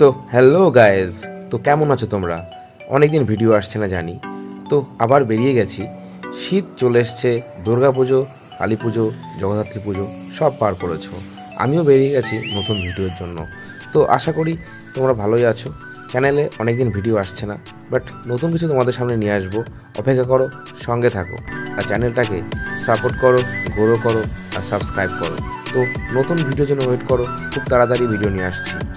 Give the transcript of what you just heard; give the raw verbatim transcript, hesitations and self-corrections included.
তো hello guys, তো কেমন আছো তোমরা? অনেক দিন ভিডিও আসছে না জানি, তো আবার বেরিয়ে গেছি। শীত চলে এসছে, দুর্গা পুজো, কালী পুজো, জগদ্ধাত্রী পুজো সব পার করেছো। আমিও বেরিয়ে গেছি নতুন ভিডিওর জন্য। তো আশা করি তোমরা ভালোই আছো। চ্যানেলে অনেক দিন ভিডিও আসছে না, বাট নতুন কিছু তোমাদের সামনে নিয়ে আসবো। অপেক্ষা করো, সঙ্গে থাকো, আর চ্যানেলটাকে সাপোর্ট করো, গ্রো করো আর সাবস্ক্রাইব করো। তো নতুন ভিডিওর জন্য ওয়েট করো, খুব তাড়াতাড়ি ভিডিও নিয়ে আসছি।